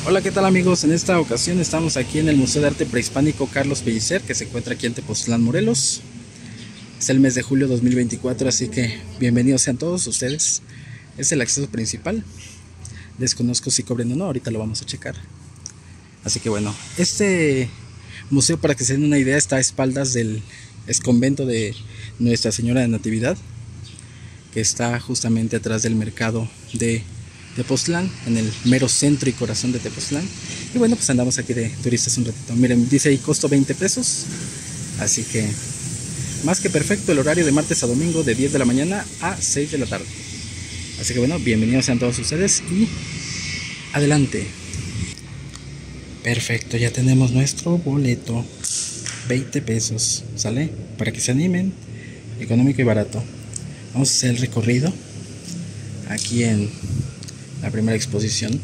Hola, ¿qué tal amigos? En esta ocasión estamos aquí en el Museo de Arte Prehispánico Carlos Pellicer, que se encuentra aquí en Tepoztlán, Morelos. Es el mes de julio 2024, así que bienvenidos sean todos ustedes. Es el acceso principal. Desconozco si cobren o no, ahorita lo vamos a checar. Así que bueno, este museo, para que se den una idea, está a espaldas del exconvento de Nuestra Señora de Natividad, que está justamente atrás del mercado de Tepoztlán, en el mero centro y corazón de Tepoztlán. Y bueno, pues andamos aquí de turistas un ratito. Miren, dice ahí costo 20 pesos. Así que más que perfecto el horario de martes a domingo de 10 de la mañana a 6 de la tarde. Así que bueno, bienvenidos sean todos ustedes y adelante. Perfecto, ya tenemos nuestro boleto. 20 pesos, ¿sale? Para que se animen, económico y barato. Vamos a hacer el recorrido aquí en la primera exposición.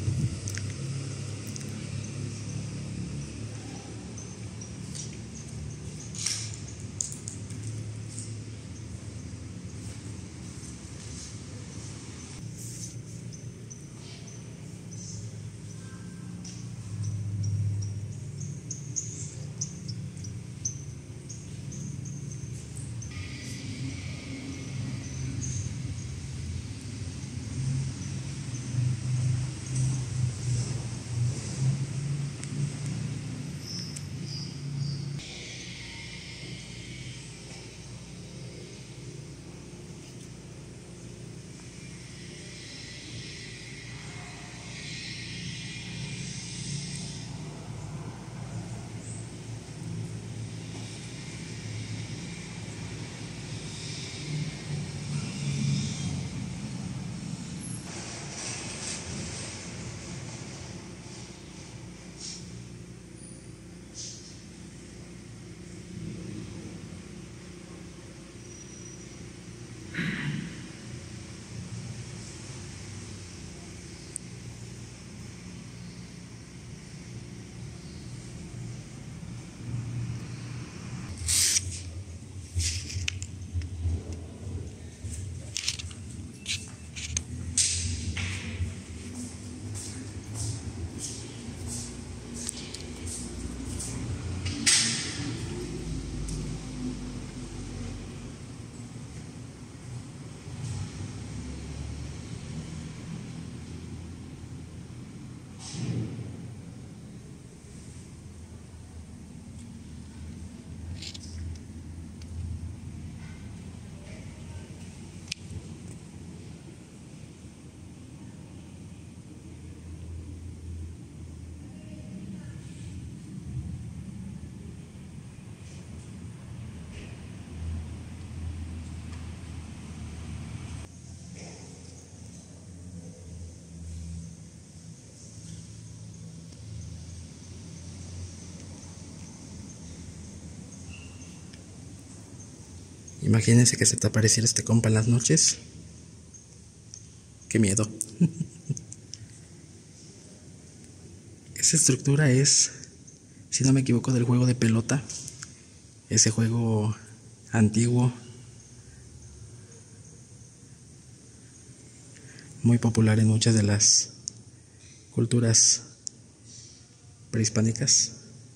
Imagínense que se te apareciera este compa en las noches. Qué miedo. Esa estructura es, si no me equivoco, del juego de pelota. Ese juego antiguo, muy popular en muchas de las culturas prehispánicas.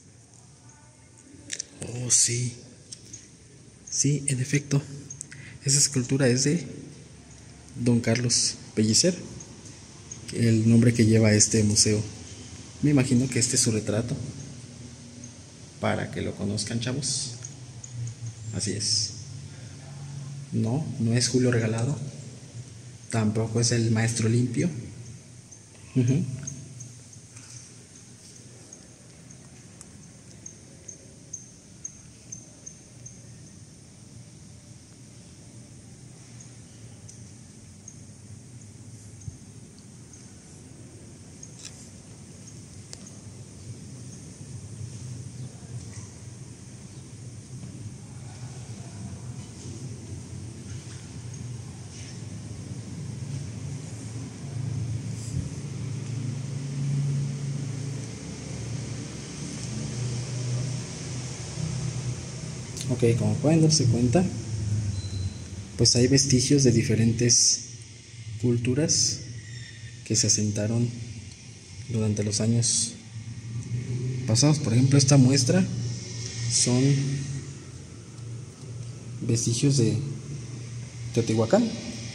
Oh, sí. Sí, en efecto. Esa escultura es de Don Carlos Pellicer, el nombre que lleva este museo. Me imagino que este es su retrato, para que lo conozcan, chavos. Así es. No, no es Julio Regalado. Tampoco es el Maestro Limpio. Uh-huh. Ok, como pueden darse cuenta, pues hay vestigios de diferentes culturas que se asentaron durante los años pasados. Por ejemplo, esta muestra son vestigios de Teotihuacán,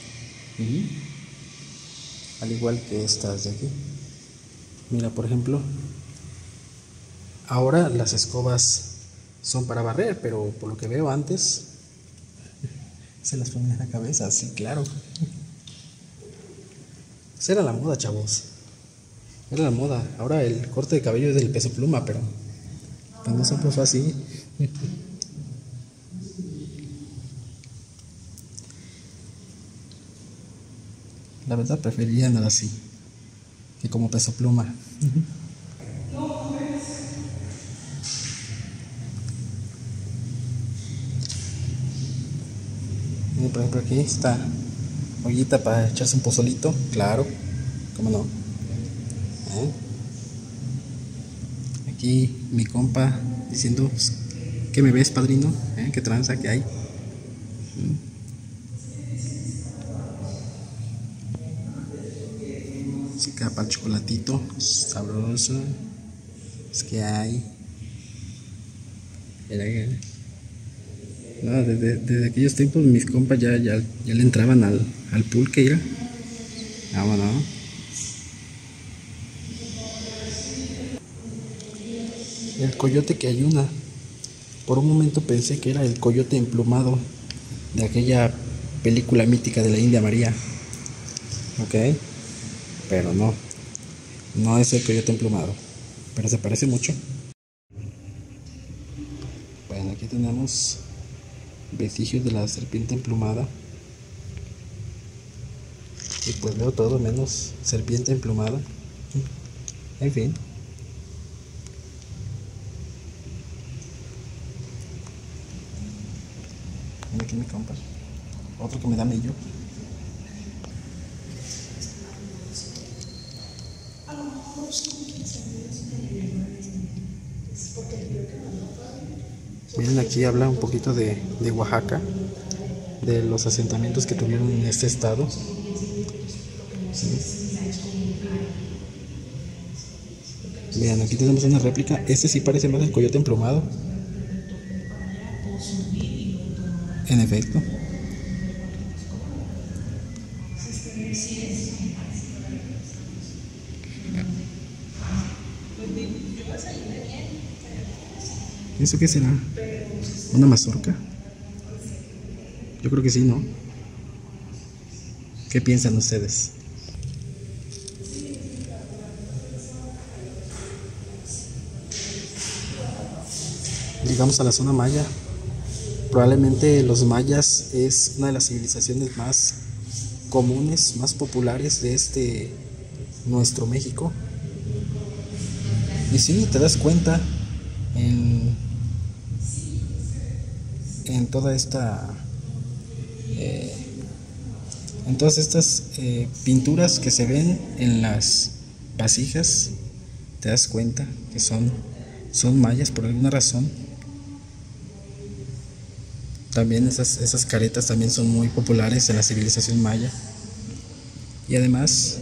al igual que estas de aquí. Mira, por ejemplo, ahora las escobas son para barrer, pero por lo que veo antes se las ponen en la cabeza, sí, claro. Esa era la moda, chavos. Era la moda. Ahora el corte de cabello es del Peso Pluma, pero pues no siempre fue así. La verdad preferiría andar así que como Peso Pluma. Y por ejemplo aquí está ollita para echarse un pozolito, claro, cómo no. Aquí mi compa diciendo, ¿qué me ves, padrino? ¿Qué tranza que hay? Se queda para el chocolatito sabroso. Es que hay. No, desde aquellos tiempos mis compas ya le entraban al pulque, ¿ya? Vámonos. El coyote que ayuna. Por un momento pensé que era el coyote emplumado de aquella película mítica de la India María. Ok, pero no es el coyote emplumado, pero se parece mucho. Bueno, aquí tenemos vestigios de la serpiente emplumada. Y pues veo todo menos serpiente emplumada. En fin. Mira aquí mi compa. Otro que me da mello. Miren, aquí habla un poquito de Oaxaca, de los asentamientos que tuvieron en este estado. Vean, aquí tenemos una réplica. Este sí parece más el coyote emplumado. En efecto. ¿Eso qué será? ¿Una mazorca? Yo creo que sí, ¿no? ¿Qué piensan ustedes? Llegamos a la zona maya. Probablemente los mayas es una de las civilizaciones más comunes, más populares de nuestro México. Y sí, te das cuenta en toda esta en todas estas pinturas que se ven en las vasijas, te das cuenta que son mayas por alguna razón. También esas caretas también son muy populares en la civilización maya. Y además,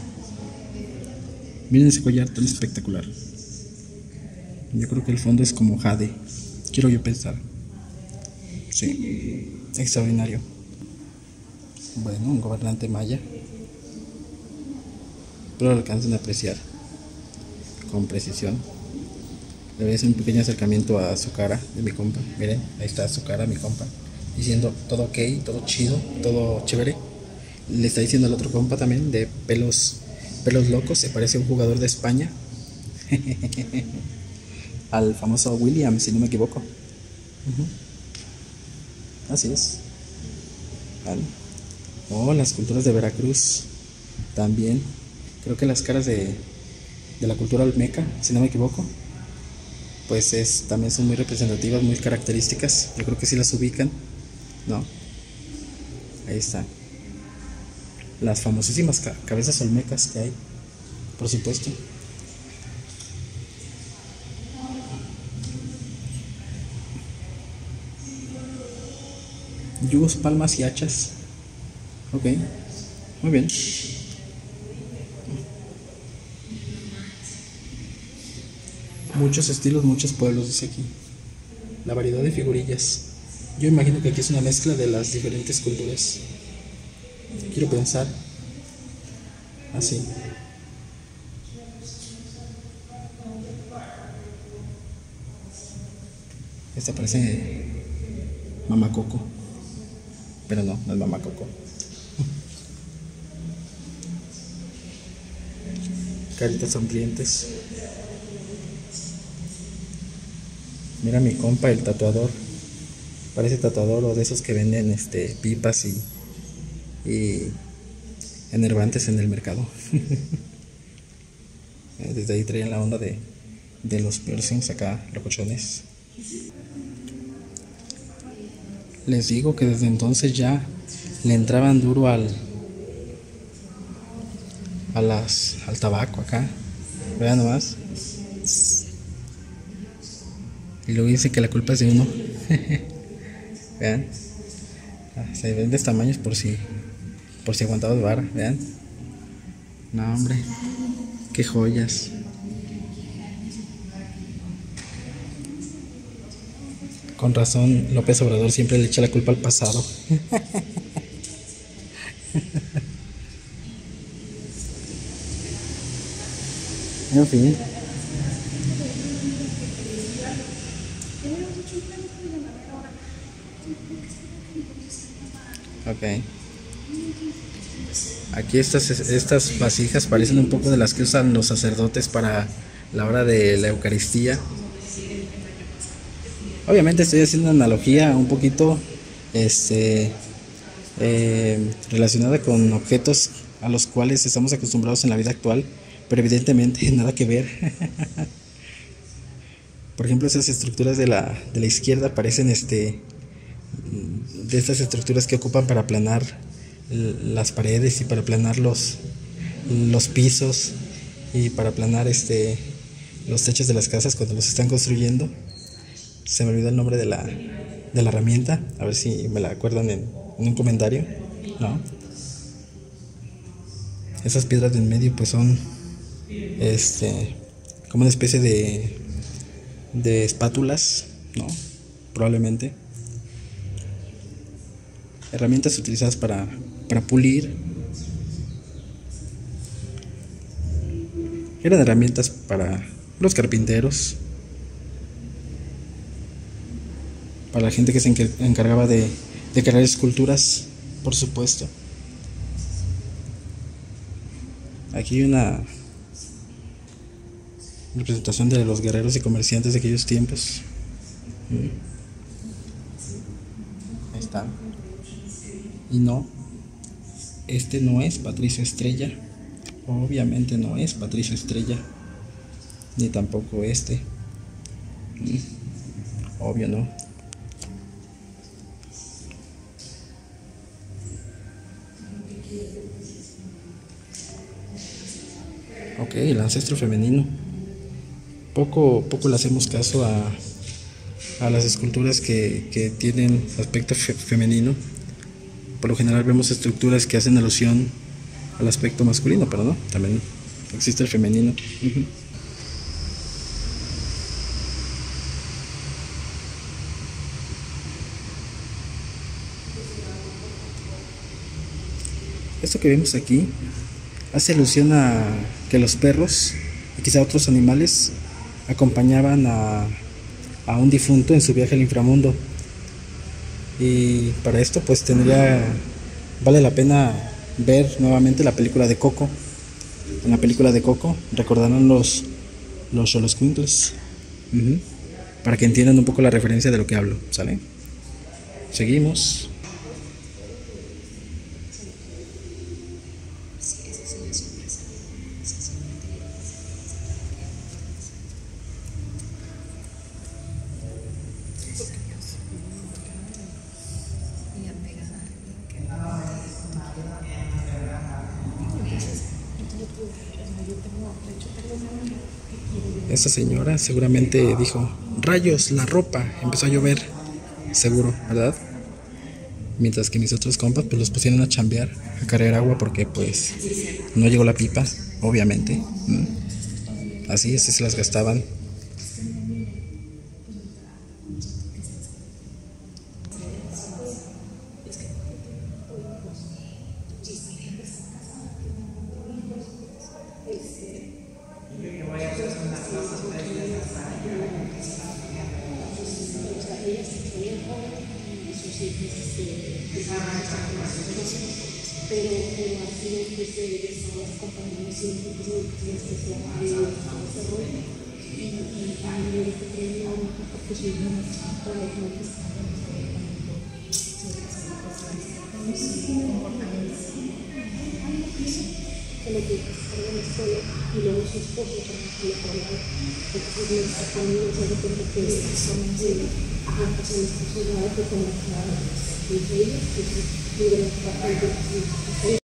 miren ese collar tan espectacular. Yo creo que el fondo es como jade, quiero yo pensar. Sí, extraordinario. Bueno, un gobernante maya. Pero lo alcanzan a apreciar con precisión. Le voy a hacer un pequeño acercamiento a su cara de mi compa. Miren, ahí está su cara, mi compa, diciendo todo ok, todo chido, todo chévere. Le está diciendo al otro compa también de pelos locos, se parece a un jugador de España. Al famoso William, si no me equivoco. Así es. Vale. Oh, las culturas de Veracruz también. Creo que las caras de la cultura olmeca, si no me equivoco, pues también son muy representativas, muy características. Yo creo que sí las ubican, ¿no? Ahí está. Las famosísimas cabezas olmecas que hay, por supuesto. Yugos, palmas y hachas. Ok, muy bien. Muchos estilos, muchos pueblos, dice aquí. La variedad de figurillas. Yo imagino que aquí es una mezcla de las diferentes culturas. Quiero pensar así. Esta parece Mamá Coco, pero no, no es Mamá Coco. Caritas sonrientes. Mira mi compa, el tatuador. Parece tatuador o de esos que venden pipas y enervantes en el mercado. Desde ahí traían la onda de los piercings acá, locochones. Les digo que desde entonces ya le entraban duro al tabaco acá. Vean nomás. Y luego dicen que la culpa es de uno. Vean. Se ven de estos tamaños por si aguantabas vara. Vean. No, hombre. Qué joyas. Con razón López Obrador siempre le echa la culpa al pasado. En fin. Ok. Aquí estas vasijas parecen un poco de las que usan los sacerdotes para la hora de la Eucaristía. Obviamente estoy haciendo una analogía un poquito relacionada con objetos a los cuales estamos acostumbrados en la vida actual, pero evidentemente nada que ver. Por ejemplo, esas estructuras de la izquierda parecen de estas estructuras que ocupan para aplanar las paredes y para aplanar los pisos y para aplanar los techos de las casas cuando los están construyendo. Se me olvidó el nombre de la herramienta, a ver si me la acuerdan en un comentario. No. Esas piedras de en medio pues son como una especie de espátulas, ¿no? Probablemente. Herramientas utilizadas para pulir. Eran herramientas para los carpinteros, para la gente que se encargaba de crear esculturas, por supuesto. Aquí hay una representación de los guerreros y comerciantes de aquellos tiempos. Ahí está. Y no, no es Patricio Estrella. Obviamente no es Patricio Estrella. Ni tampoco obvio no. Ok, el ancestro femenino. Poco le hacemos caso a las esculturas que tienen aspecto femenino. Por lo general vemos estructuras que hacen alusión al aspecto masculino, pero no, también existe el femenino. Esto que vemos aquí hace alusión a que los perros y quizá otros animales acompañaban a un difunto en su viaje al inframundo. Y para esto pues vale la pena ver nuevamente la película de Coco. En la película de Coco recordarán los xoloscuincles, para que entiendan un poco la referencia de lo que hablo, ¿sale? Seguimos. Esta señora seguramente dijo: rayos, la ropa, empezó a llover, seguro, ¿verdad? Mientras que mis otros compas pues los pusieron a chambear, a cargar agua, porque pues no llegó la pipa, obviamente. Así se las gastaban pero ha sido pues estamos acompañando siempre pues educación especial de desarrollo y también este premio porque soy una para el que está que lo que está en la escuela y luego su esposo trabaja en la palabra entonces me está poniendo de repente que personas de pues el esposo ya de como de ellos que viven en esta parte de